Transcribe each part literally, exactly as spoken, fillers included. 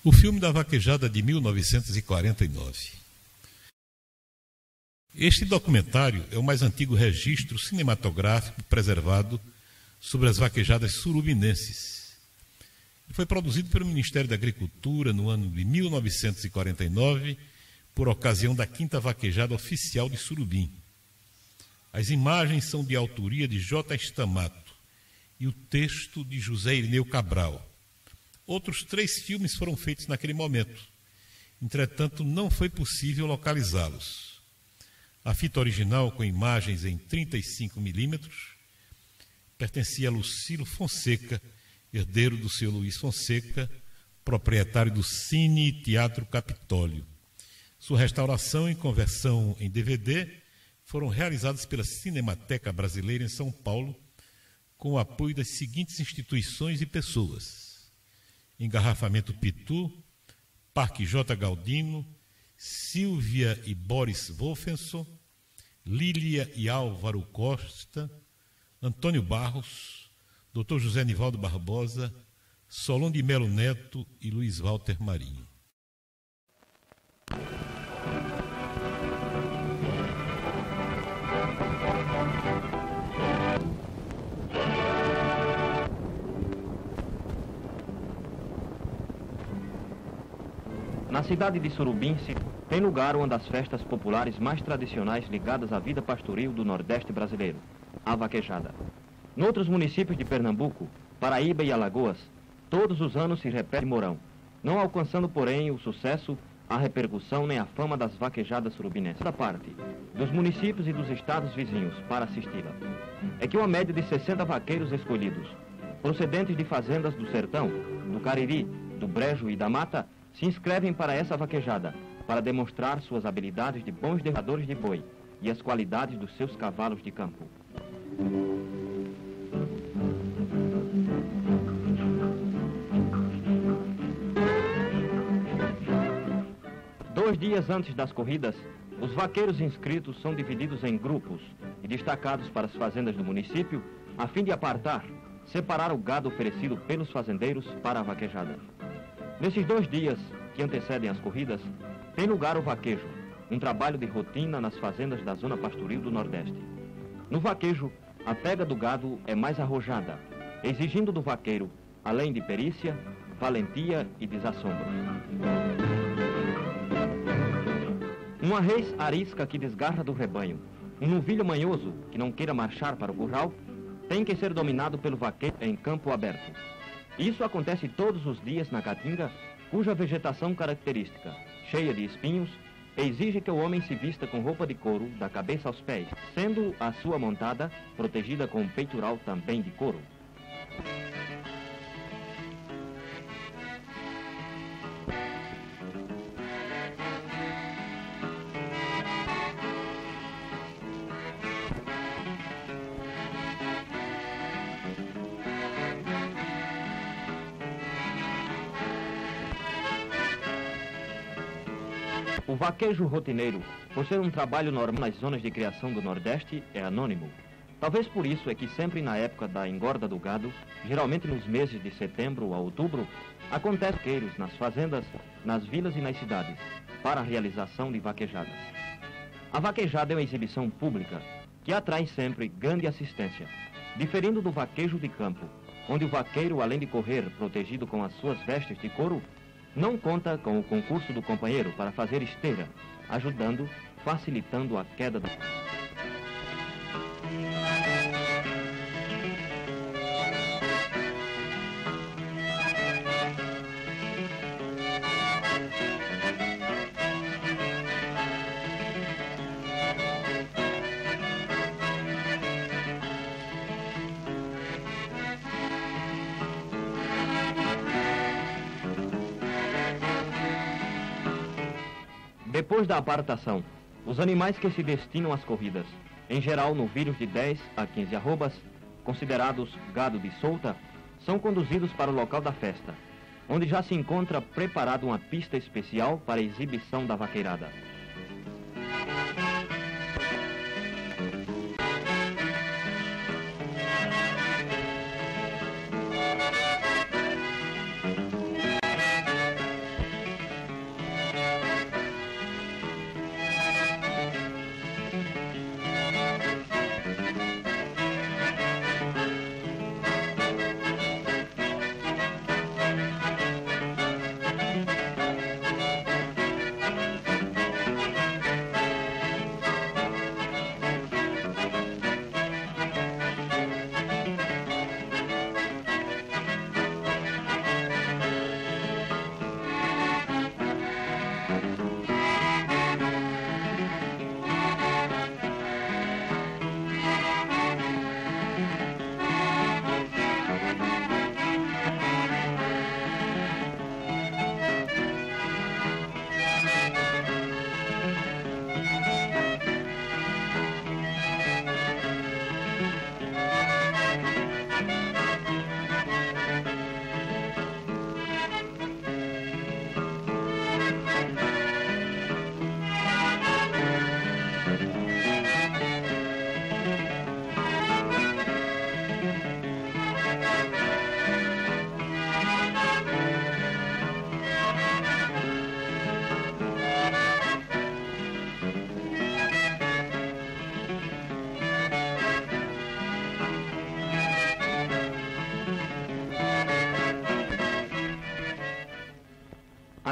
O filme da vaquejada de mil novecentos e quarenta e nove. Este documentário é o mais antigo registro cinematográfico preservado sobre as vaquejadas surubinenses. Foi produzido pelo Ministério da Agricultura no ano de mil novecentos e quarenta e nove, por ocasião da quinta vaquejada oficial de Surubim. As imagens são de autoria de J. Stamato e o texto de José Irineu Cabral. Outros três filmes foram feitos naquele momento. Entretanto, não foi possível localizá-los. A fita original, com imagens em trinta e cinco milímetros, pertencia a Lucilo Fonseca, herdeiro do seu Luiz Fonseca, proprietário do Cine e Teatro Capitólio. Sua restauração e conversão em D V D foram realizadas pela Cinemateca Brasileira em São Paulo, com o apoio das seguintes instituições e pessoas: Engarrafamento Pitu, Parque J. Galdino, Silvia e Boris Wolfenson, Lília e Álvaro Costa, Antônio Barros, doutor José Nivaldo Barbosa, Solon de Melo Neto e Luiz Walter Marinho. Na cidade de Surubim tem lugar uma das festas populares mais tradicionais ligadas à vida pastoril do Nordeste brasileiro, a vaquejada. Noutros municípios de Pernambuco, Paraíba e Alagoas, todos os anos se repete Mourão, não alcançando, porém, o sucesso, a repercussão nem a fama das vaquejadas surubinenses. Da parte dos municípios e dos estados vizinhos para assisti-la é que uma média de sessenta vaqueiros escolhidos, procedentes de fazendas do Sertão, do Cariri, do Brejo e da Mata, se inscrevem para essa vaquejada, para demonstrar suas habilidades de bons derradores de boi e as qualidades dos seus cavalos de campo. Dois dias antes das corridas, os vaqueiros inscritos são divididos em grupos e destacados para as fazendas do município, a fim de apartar, separar o gado oferecido pelos fazendeiros para a vaquejada. Nesses dois dias que antecedem as corridas, tem lugar o vaquejo, um trabalho de rotina nas fazendas da zona pastoril do Nordeste. No vaquejo, a pega do gado é mais arrojada, exigindo do vaqueiro, além de perícia, valentia e desassombro. Uma res arisca que desgarra do rebanho, um novilho manhoso que não queira marchar para o curral, tem que ser dominado pelo vaqueiro em campo aberto. Isso acontece todos os dias na caatinga, cuja vegetação característica, cheia de espinhos, exige que o homem se vista com roupa de couro da cabeça aos pés, sendo a sua montada protegida com um peitoral também de couro. O vaquejo rotineiro, por ser um trabalho normal nas zonas de criação do Nordeste, é anônimo. Talvez por isso é que sempre na época da engorda do gado, geralmente nos meses de setembro a outubro, acontece vaqueiros nas fazendas, nas vilas e nas cidades, para a realização de vaquejadas. A vaquejada é uma exibição pública, que atrai sempre grande assistência, diferindo do vaquejo de campo, onde o vaqueiro, além de correr protegido com as suas vestes de couro, não conta com o concurso do companheiro para fazer esteira, ajudando, facilitando a queda do... Depois da apartação, os animais que se destinam às corridas, em geral novilhos de dez a quinze arrobas, considerados gado de solta, são conduzidos para o local da festa, onde já se encontra preparada uma pista especial para a exibição da vaqueirada.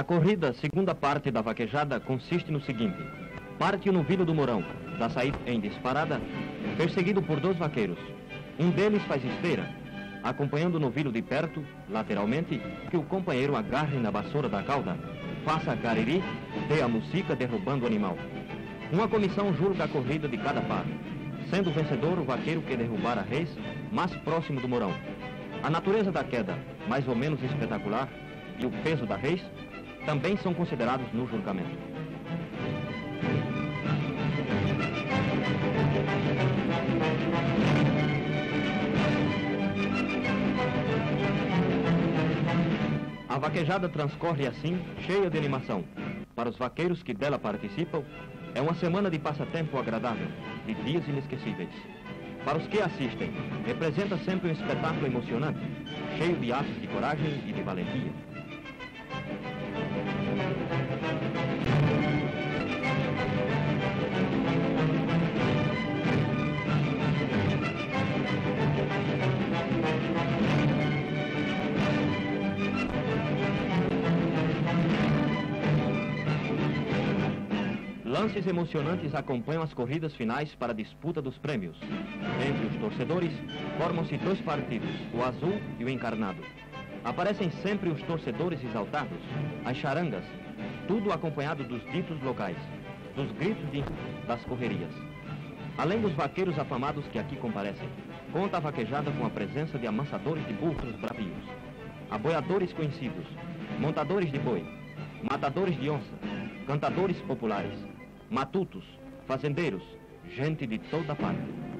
A corrida, segunda parte da vaquejada, consiste no seguinte: parte o novilho do Mourão, da saída em disparada, perseguido por dois vaqueiros. Um deles faz esteira, acompanhando o novilho de perto, lateralmente, que o companheiro agarre na vassoura da cauda, faça a cariri, dê a musica derrubando o animal. Uma comissão julga a corrida de cada par, sendo o vencedor o vaqueiro que derrubar a reis mais próximo do Mourão. A natureza da queda, mais ou menos espetacular, e o peso da reis, também são considerados no julgamento. A vaquejada transcorre assim, cheia de animação. Para os vaqueiros que dela participam, é uma semana de passatempo agradável, de dias inesquecíveis. Para os que assistem, representa sempre um espetáculo emocionante, cheio de atos de coragem e de valentia. Lances emocionantes acompanham as corridas finais para a disputa dos prêmios. Entre os torcedores, formam-se dois partidos, o azul e o encarnado. Aparecem sempre os torcedores exaltados, as charangas, tudo acompanhado dos ditos locais, dos gritos de, das correrias. Além dos vaqueiros afamados que aqui comparecem, conta a vaquejada com a presença de amansadores de burros bravios, aboiadores conhecidos, montadores de boi, matadores de onça, cantadores populares, matutos, fazendeiros, gente de toda parte.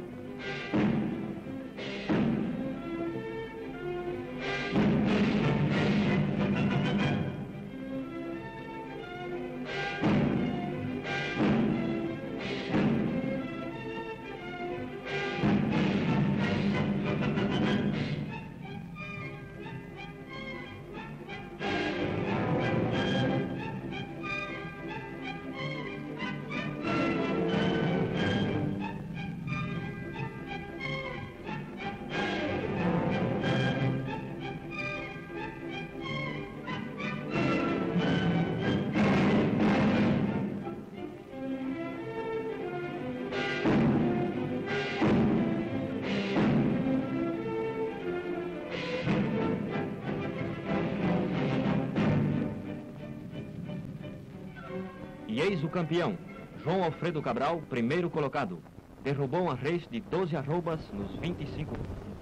E eis o campeão, João Alfredo Cabral, primeiro colocado. Derrubou uma reis de doze arrobas nos vinte e cinco.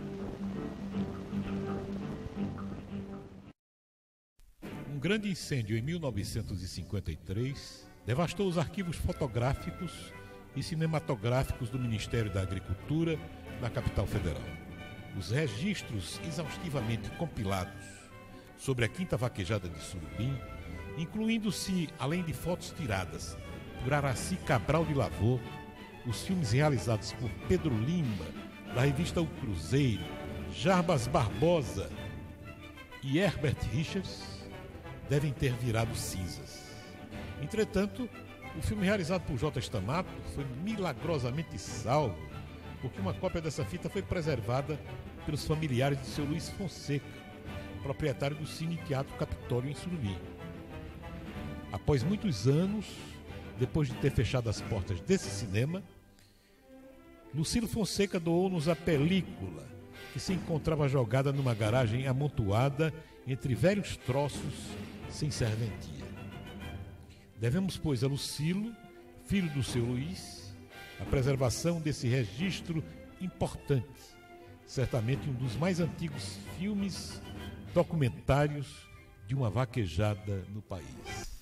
Um grande incêndio em mil novecentos e cinquenta e três devastou os arquivos fotográficos e cinematográficos do Ministério da Agricultura na capital federal. Os registros exaustivamente compilados sobre a quinta vaquejada de Surubim, incluindo-se, além de fotos tiradas por Araci Cabral de Lavor, os filmes realizados por Pedro Lima, da revista O Cruzeiro, Jarbas Barbosa e Herbert Richards, devem ter virado cinzas. Entretanto, o filme realizado por J. Stamato foi milagrosamente salvo, porque uma cópia dessa fita foi preservada pelos familiares de seu Luiz Fonseca, proprietário do Cine Teatro Capitólio em Surubim. Após muitos anos, depois de ter fechado as portas desse cinema, Lucilo Fonseca doou-nos a película, que se encontrava jogada numa garagem amontoada entre velhos troços sem serventia. Devemos, pois, a Lucilo, filho do seu Luiz, a preservação desse registro importante, certamente um dos mais antigos filmes documentários de uma vaquejada no país.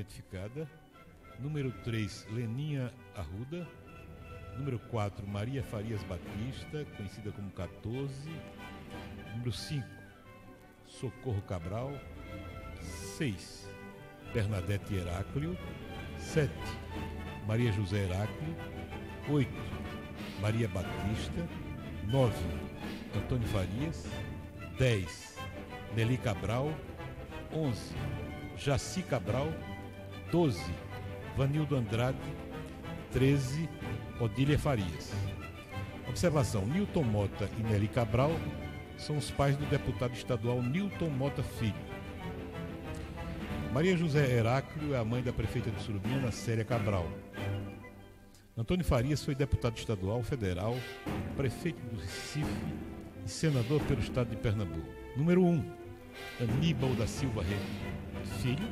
identificada. Número três, Leninha Arruda. Número quatro, Maria Farias Batista, conhecida como quatorze. Número cinco, Socorro Cabral. seis, Bernadette Heráclio. sete, Maria José Heráclio. oito, Maria Batista. nove, Antônio Farias. dez, Nelly Cabral. onze, Jaci Cabral. doze, Vanildo Andrade. treze, Odília Farias. Observação: Nilton Mota e Nelly Cabral são os pais do deputado estadual Nilton Mota Filho. Maria José Heráclio é a mãe da prefeita de Surubim, Ana Célia Cabral. Antônio Farias foi deputado estadual, federal, prefeito do Recife e senador pelo estado de Pernambuco. Número um, Aníbal da Silva Filho.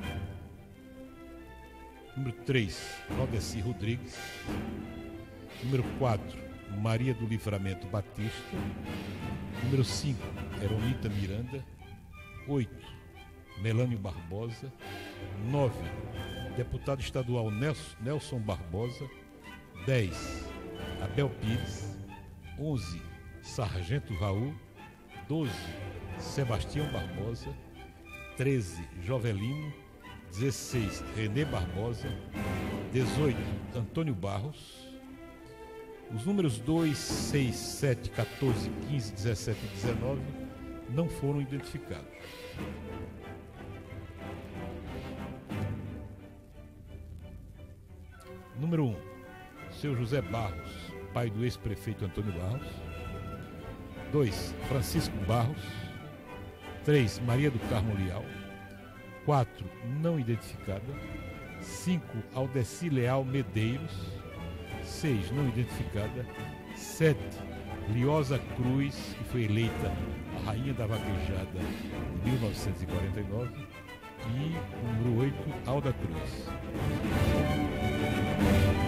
Número três, Valdeci Rodrigues. Número quatro, Maria do Livramento Batista. Número cinco, Eronita Miranda. oito, Melânio Barbosa. nove, deputado estadual Nelson Barbosa. dez, Abel Pires. onze, Sargento Raul. doze, Sebastião Barbosa. treze, Jovelino. dezesseis, Renê Barbosa. dezoito, Antônio Barros. Os números dois, seis, sete, quatorze, quinze, dezessete e dezenove não foram identificados. Número um, seu José Barros, pai do ex-prefeito Antônio Barros. dois, Francisco Barros. três, Maria do Carmo Leal. quatro, não identificada. cinco, Aldeci Leal Medeiros. seis, não identificada. sete, Liosa Cruz, que foi eleita a rainha da vaquejada em mil novecentos e quarenta e nove. E número oito, Alda Cruz.